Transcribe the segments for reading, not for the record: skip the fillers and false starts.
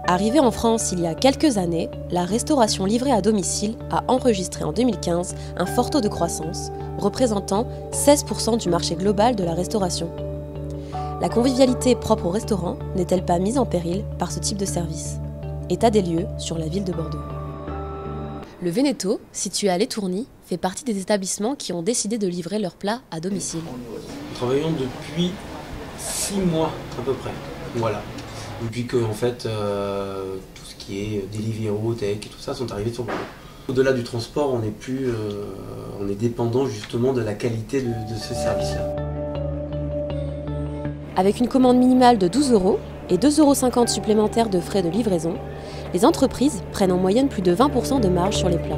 Arrivée en France il y a quelques années, la restauration livrée à domicile a enregistré en 2015 un fort taux de croissance, représentant 16% du marché global de la restauration. La convivialité propre au restaurant n'est-elle pas mise en péril par ce type de service? État des lieux sur la ville de Bordeaux. Le Veneto, situé à l'Étourny, fait partie des établissements qui ont décidé de livrer leurs plats à domicile. Nous travaillons depuis 6 mois à peu près, voilà. Depuis que en fait, tout ce qui est Deliveroo, Tech et tout ça sont arrivés sur Bordeaux. Au-delà du transport, on est dépendant justement de la qualité de ce service-là. Avec une commande minimale de 12 € et 2,50 € supplémentaires de frais de livraison, les entreprises prennent en moyenne plus de 20% de marge sur les plats.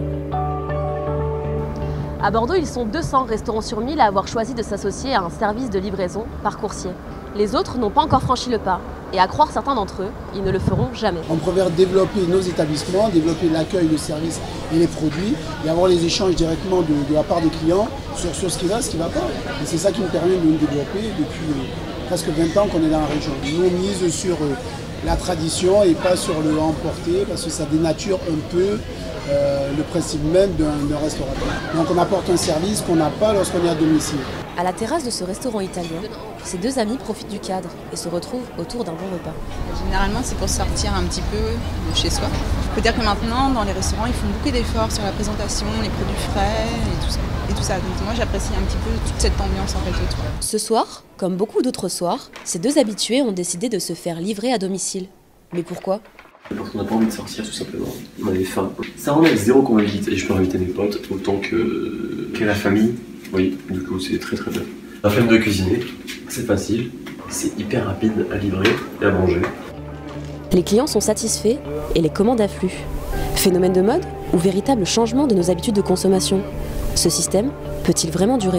À Bordeaux, ils sont 200 restaurants sur 1000 à avoir choisi de s'associer à un service de livraison par coursier. Les autres n'ont pas encore franchi le pas, et à croire certains d'entre eux, ils ne le feront jamais. On préfère développer nos établissements, développer l'accueil, le service et les produits, et avoir les échanges directement de la part des clients sur ce qui va, ce qui ne va pas. Et c'est ça qui nous permet de nous développer depuis presque 20 ans qu'on est dans la région. Nous, on mise sur la tradition et pas sur le emporter, parce que ça dénature un peu le principe même d'un restaurateur. Donc on apporte un service qu'on n'a pas lorsqu'on est à domicile. À la terrasse de ce restaurant italien, ces deux amis profitent du cadre et se retrouvent autour d'un bon repas. Généralement, c'est pour sortir un petit peu de chez soi. Il faut dire que maintenant, dans les restaurants, ils font beaucoup d'efforts sur la présentation, les produits frais et tout ça. Donc moi, j'apprécie un petit peu toute cette ambiance en fait autour. Ce soir, comme beaucoup d'autres soirs, ces deux habitués ont décidé de se faire livrer à domicile. Mais pourquoi ? Parce qu'on n'a pas envie de sortir tout simplement, on avait faim. Ça rend avec zéro convivialité et je peux inviter mes potes autant que la famille. Oui, du coup c'est très très bien. La flemme de cuisiner, c'est facile, c'est hyper rapide à livrer et à manger. Les clients sont satisfaits et les commandes affluent. Phénomène de mode ou véritable changement de nos habitudes de consommation? Ce système peut-il vraiment durer ?